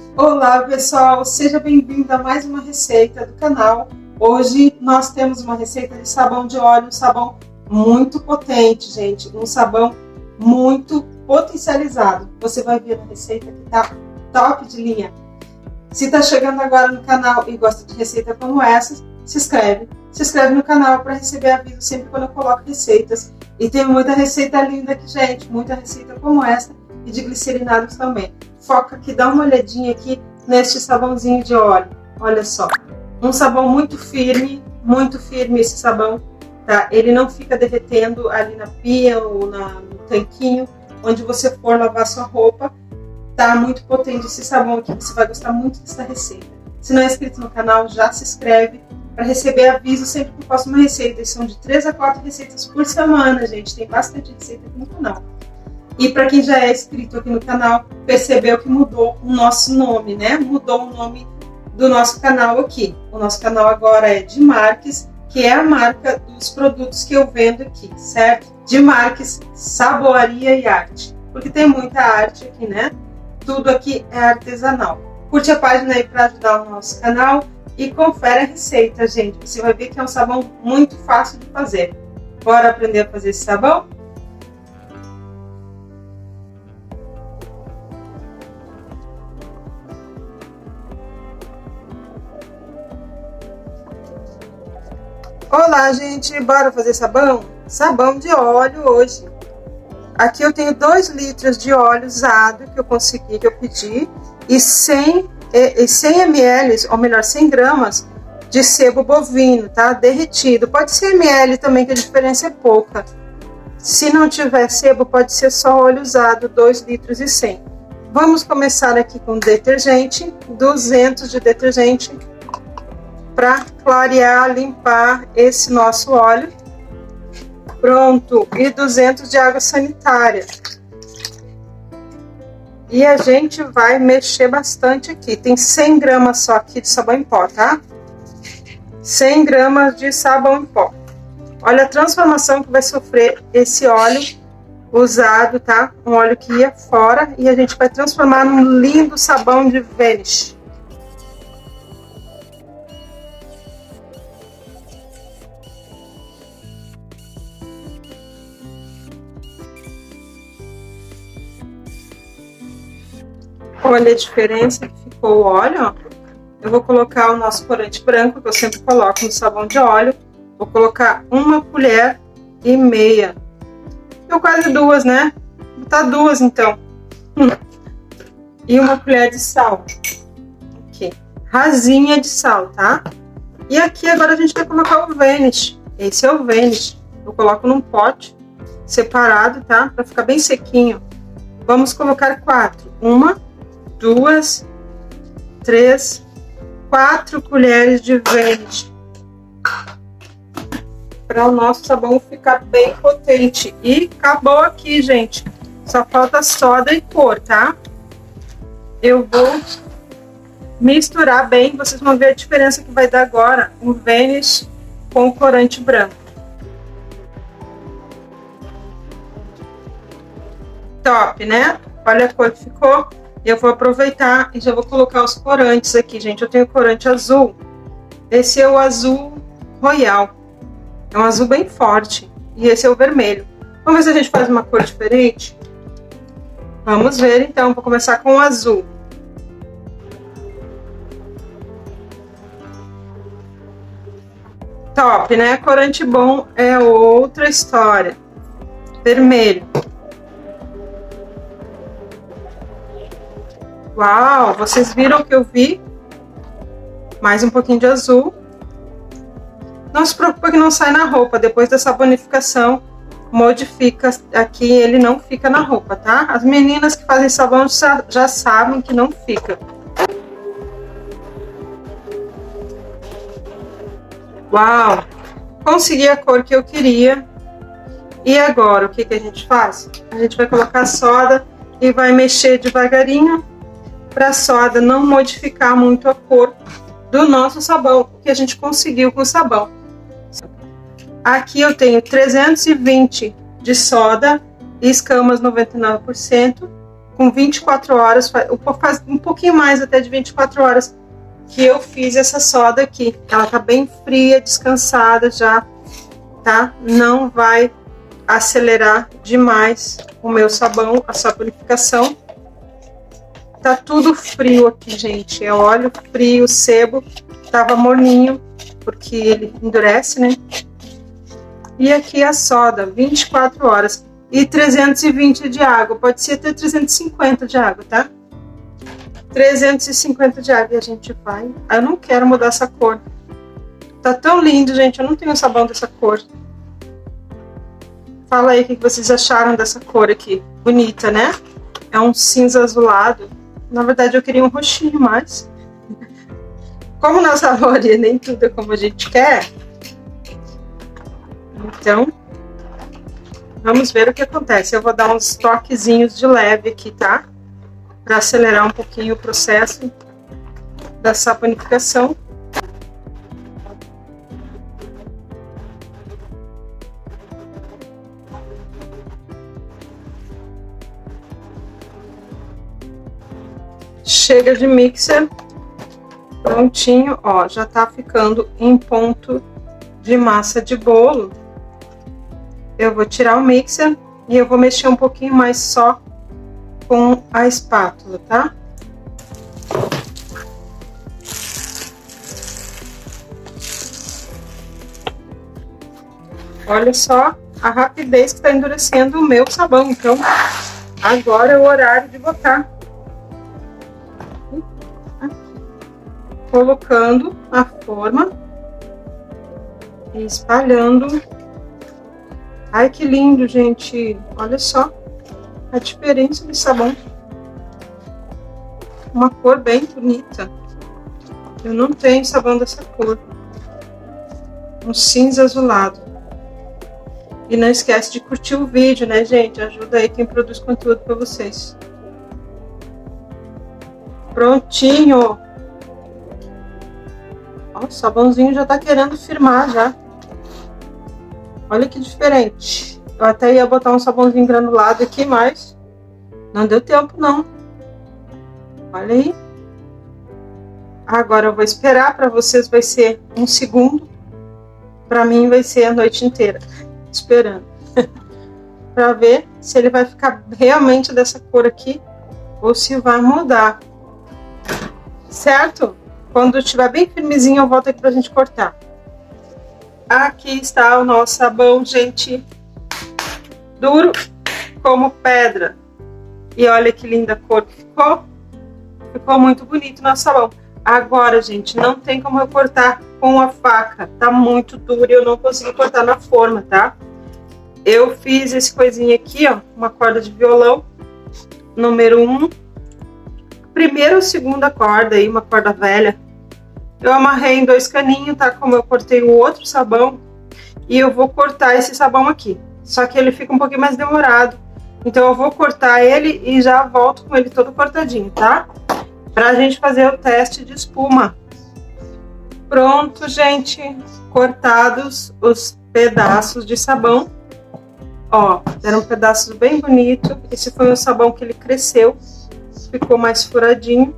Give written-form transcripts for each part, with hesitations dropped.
Olá pessoal, seja bem-vindo a mais uma receita do canal. Hoje nós temos uma receita de sabão de óleo, um sabão muito potente, gente, um sabão muito potencializado. Você vai ver na receita que tá top de linha. Se está chegando agora no canal e gosta de receita como essa, se inscreve no canal para receber aviso sempre quando eu coloco receitas. E tem muita receita linda aqui, gente, muita receita como essa e de glicerinados também. Foca aqui, dá uma olhadinha aqui neste sabãozinho de óleo. Olha só, um sabão muito firme esse sabão, tá? Ele não fica derretendo ali na pia ou no tanquinho onde você for lavar sua roupa. Tá muito potente esse sabão aqui, você vai gostar muito dessa receita. Se não é inscrito no canal, já se inscreve para receber aviso sempre que eu posto uma receita. E são de 3 a 4 receitas por semana, gente. Tem bastante receita aqui no canal. E para quem já é inscrito aqui no canal, percebeu que mudou o nosso nome, né? Mudou o nome do nosso canal aqui. O nosso canal agora é de Marques, que é a marca dos produtos que eu vendo aqui, certo? De Marques, Saboaria e Arte. Porque tem muita arte aqui, né? Tudo aqui é artesanal. Curte a página aí para ajudar o nosso canal e confere a receita, gente. Você vai ver que é um sabão muito fácil de fazer. Bora aprender a fazer esse sabão? Olá, gente, bora fazer sabão? Sabão de óleo hoje. Aqui eu tenho 2 litros de óleo usado que eu consegui, que eu pedi, e 100 ml, ou melhor, 100 gramas de sebo bovino, tá? Derretido. Pode ser ml também, que a diferença é pouca. Se não tiver sebo, pode ser só óleo usado, 2 litros e 100. Vamos começar aqui com detergente, 200 de detergente, para clarear, limpar esse nosso óleo. Pronto, e 200 de água sanitária. E a gente vai mexer bastante aqui. Tem 100 gramas só aqui de sabão em pó, tá? 100 gramas de sabão em pó. Olha a transformação que vai sofrer esse óleo usado, tá? Um óleo que ia fora e a gente vai transformar num lindo sabão de Vanish. Olha a diferença que ficou o óleo, ó. Eu vou colocar o nosso corante branco, que eu sempre coloco no sabão de óleo. Vou colocar 1,5 colher. Eu quase 2, né? Vou botar 2 então. E 1 colher de sal. Aqui. Rasinha de sal, tá? E aqui agora a gente vai colocar o Vanish. Esse é o Vanish. Eu coloco num pote separado, tá? Pra ficar bem sequinho. Vamos colocar 4. 1, 2, 3, 4 colheres de Vanish para o nosso sabão ficar bem potente. E acabou aqui, gente. Só falta soda e cor, tá? Eu vou misturar bem. Vocês vão ver a diferença que vai dar agora o Vanish com o corante branco. Top, né? Olha a cor que ficou. Eu vou aproveitar e já vou colocar os corantes aqui, gente. Eu tenho corante azul. Esse é o azul royal. É um azul bem forte. E esse é o vermelho. Vamos ver se a gente faz uma cor diferente? Vamos ver, então. Vou começar com o azul. Top, né? Corante bom é outra história. Vermelho. Uau, vocês viram que eu vi? Mais um pouquinho de azul. Não se preocupa que não sai na roupa. Depois da sabonificação, modifica aqui, ele não fica na roupa, tá? As meninas que fazem sabão já sabem que não fica. Uau, consegui a cor que eu queria. E agora, o que a gente faz? A gente vai colocar soda e vai mexer devagarinho, para a soda não modificar muito a cor do nosso sabão, que a gente conseguiu com o sabão. Aqui eu tenho 320 de soda e escamas 99%, com 24 horas, faz um pouquinho mais até de 24 horas que eu fiz essa soda aqui. Ela tá bem fria, descansada já, tá? Não vai acelerar demais o meu sabão, a saponificação. Tá tudo frio aqui, gente. É óleo frio, sebo. Tava morninho, porque ele endurece, né? E aqui a soda, 24 horas. E 320 de água. Pode ser até 350 de água, tá? 350 de água. E a gente vai... Eu não quero mudar essa cor. Tá tão lindo, gente. Eu não tenho sabão dessa cor. Fala aí o que vocês acharam dessa cor aqui. Bonita, né? É um cinza azulado. Na verdade, eu queria um roxinho mais. Como na Zalori nem tudo é como a gente quer. Então, vamos ver o que acontece. Eu vou dar uns toquezinhos de leve aqui, tá? Para acelerar um pouquinho o processo da saponificação. Chega de mixer. Prontinho, ó, já tá ficando em ponto de massa de bolo. Eu vou tirar o mixer e eu vou mexer um pouquinho mais só com a espátula, tá? Olha só a rapidez que tá endurecendo o meu sabão. Então, agora é o horário de botar. Colocando a forma e espalhando. Ai, que lindo, gente. Olha só a diferença de sabão. Uma cor bem bonita. Eu não tenho sabão dessa cor. Um cinza azulado. E não esquece de curtir o vídeo, né, gente? Ajuda aí quem produz conteúdo para vocês. Prontinho. Ó, o sabãozinho já tá querendo firmar já. Olha que diferente. Eu até ia botar um sabãozinho granulado aqui, mas não deu tempo não. Olha aí. Agora eu vou esperar. Para vocês vai ser um segundo. Para mim vai ser a noite inteira esperando. Para ver se ele vai ficar realmente dessa cor aqui ou se vai mudar. Certo? Quando estiver bem firmezinho, eu volto aqui pra gente cortar. Aqui está o nosso sabão, gente. Duro como pedra. E olha que linda cor que ficou. Ficou muito bonito o nosso sabão. Agora, gente, não tem como eu cortar com a faca. Tá muito duro e eu não consegui cortar na forma, tá? Eu fiz esse coisinho aqui, ó. Uma corda de violão. Número 1. Primeira ou segunda corda aí, uma corda velha. Eu amarrei em 2 caninhos, tá? Como eu cortei o outro sabão. E eu vou cortar esse sabão aqui. Só que ele fica um pouquinho mais demorado. Então eu vou cortar ele e já volto com ele todo cortadinho, tá? Pra gente fazer o teste de espuma. Pronto, gente. Cortados os pedaços de sabão. Ó, eram pedaços bem bonitos. Esse foi o sabão que ele cresceu. Ficou mais furadinho.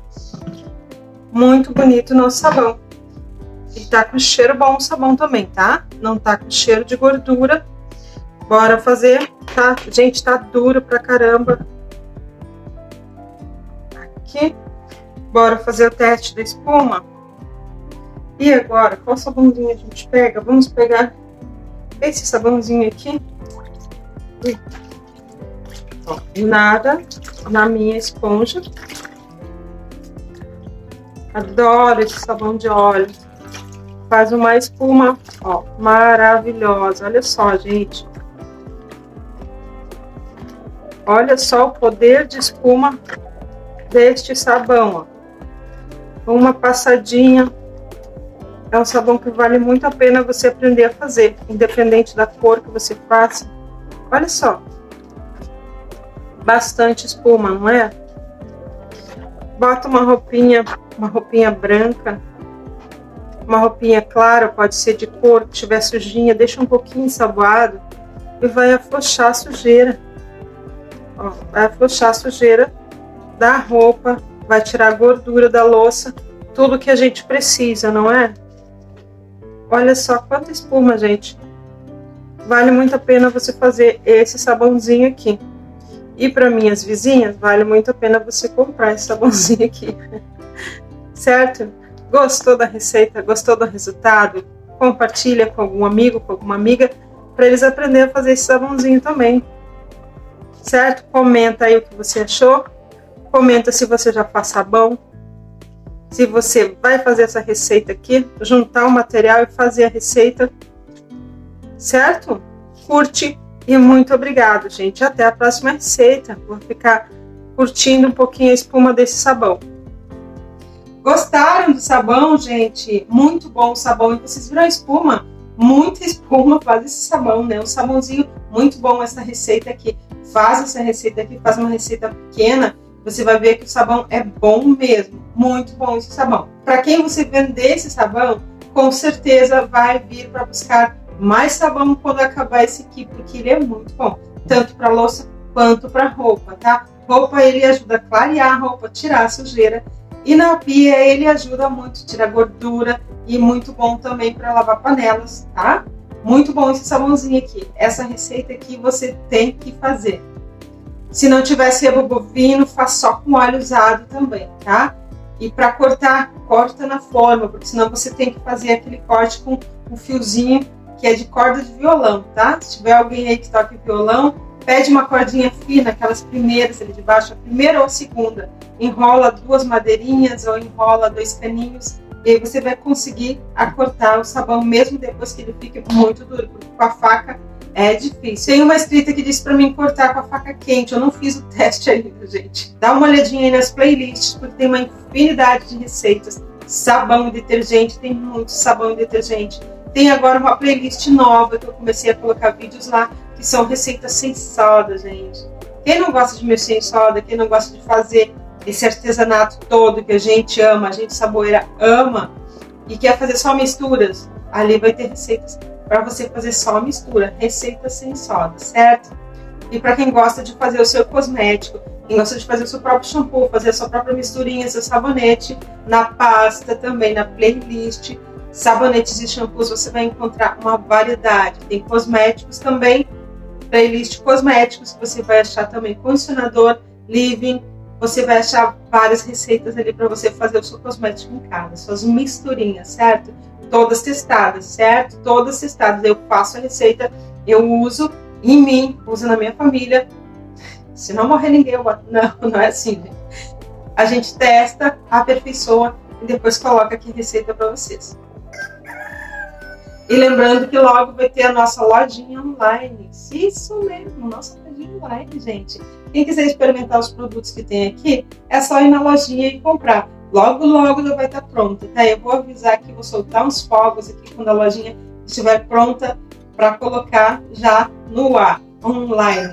Muito bonito o nosso sabão. E tá com cheiro bom o sabão também, tá? Não tá com cheiro de gordura. Bora fazer, tá? Gente, tá duro pra caramba. Aqui. Bora fazer o teste da espuma. E agora, qual sabãozinho a gente pega? Vamos pegar esse sabãozinho aqui. Ó, nada na minha esponja. Adoro esse sabão de óleo. Faz uma espuma, ó, maravilhosa. Olha só, gente. Olha só o poder de espuma deste sabão, ó. Uma passadinha. É um sabão que vale muito a pena você aprender a fazer, independente da cor que você faça. Olha só. Bastante espuma, não é? Bota uma roupinha branca, uma roupinha clara, pode ser de cor, que estiver sujinha, deixa um pouquinho ensaboado e vai afrouxar a sujeira. Ó, vai afrouxar a sujeira da roupa, vai tirar a gordura da louça, tudo que a gente precisa, não é? Olha só quanta espuma, gente. Vale muito a pena você fazer esse sabãozinho aqui. E para minhas vizinhas, vale muito a pena você comprar esse sabãozinho aqui. Certo? Gostou da receita? Gostou do resultado? Compartilha com algum amigo, com alguma amiga, para eles aprenderem a fazer esse sabãozinho também. Certo? Comenta aí o que você achou. Comenta se você já faz sabão. Se você vai fazer essa receita aqui, juntar o material e fazer a receita. Certo? Curte e muito obrigado, gente. Até a próxima receita. Vou ficar curtindo um pouquinho a espuma desse sabão. Gostaram do sabão, gente? Muito bom o sabão. E vocês viram a espuma? Muita espuma faz esse sabão, né? Um sabãozinho muito bom essa receita aqui. Faz essa receita aqui, faz uma receita pequena. Você vai ver que o sabão é bom mesmo. Muito bom esse sabão. Para quem você vender esse sabão, com certeza vai vir para buscar mais sabão quando acabar esse aqui, porque ele é muito bom. Tanto para louça quanto para roupa, tá? Roupa ele ajuda a clarear a roupa, tirar a sujeira. E na pia ele ajuda muito, tira gordura e muito bom também para lavar panelas, tá? Muito bom esse sabãozinho aqui. Essa receita aqui você tem que fazer. Se não tiver sebo bovino, faz só com óleo usado também, tá? E para cortar, corta na forma, porque senão você tem que fazer aquele corte com um fiozinho que é de corda de violão, tá? Se tiver alguém aí que toque violão, pede uma cordinha fina, aquelas primeiras ali de baixo, a primeira ou a segunda. Enrola 2 madeirinhas ou enrola 2 caninhos e aí você vai conseguir acortar o sabão mesmo depois que ele fique muito duro, porque com a faca é difícil. Tem uma escrita que diz pra mim cortar com a faca quente. Eu não fiz o teste ainda, gente. Dá uma olhadinha aí nas playlists, porque tem uma infinidade de receitas. Sabão e detergente, tem muito sabão e detergente. Tem agora uma playlist nova que eu comecei a colocar vídeos lá, que são receitas sem soda, gente. Quem não gosta de mexer em soda, quem não gosta de fazer esse artesanato todo que a gente ama, a gente saboeira ama, e quer fazer só misturas, ali vai ter receitas para você fazer só mistura, receita sem soda, certo? E para quem gosta de fazer o seu cosmético, quem gosta de fazer o seu próprio shampoo, fazer a sua própria misturinha, seu sabonete, na pasta também, na playlist, sabonetes e shampoos, você vai encontrar uma variedade. Tem cosméticos também, playlist cosméticos, você vai achar também condicionador, leave-in, você vai achar várias receitas ali para você fazer o seu cosmético em casa, suas misturinhas, certo? Todas testadas, certo? Todas testadas. Eu faço a receita, eu uso em mim, uso na minha família. Se não morrer ninguém, eu boto. Não é assim, gente. A gente testa, aperfeiçoa e depois coloca aqui a receita para vocês. E lembrando que logo vai ter a nossa lojinha online. Isso mesmo, nossa lojinha online, gente. Quem quiser experimentar os produtos que tem aqui, é só ir na lojinha e comprar. Logo, logo já vai estar pronta, tá? Eu vou avisar que vou soltar uns fogos aqui quando a lojinha estiver pronta para colocar já no ar, online.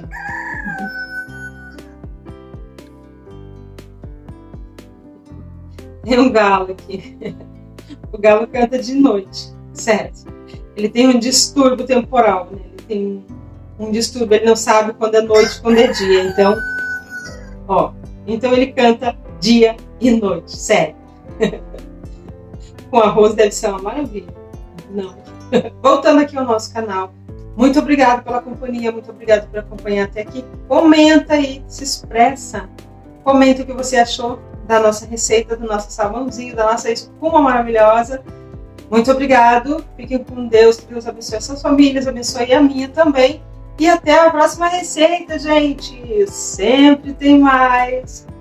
Tem um galo aqui. O galo canta de noite, certo? Ele tem um distúrbio temporal, né? Ele tem um distúrbio, ele não sabe quando é noite, quando é dia. Então, ó, então ele canta dia e noite, sério. Com arroz deve ser uma maravilha. Não. Voltando aqui ao nosso canal, muito obrigado pela companhia, muito obrigado por acompanhar até aqui. Comenta aí, se expressa. Comenta o que você achou da nossa receita, do nosso sabãozinho, da nossa espuma maravilhosa. Muito obrigado, fiquem com Deus, que Deus abençoe as suas famílias, abençoe a minha também. E até a próxima receita, gente. Sempre tem mais.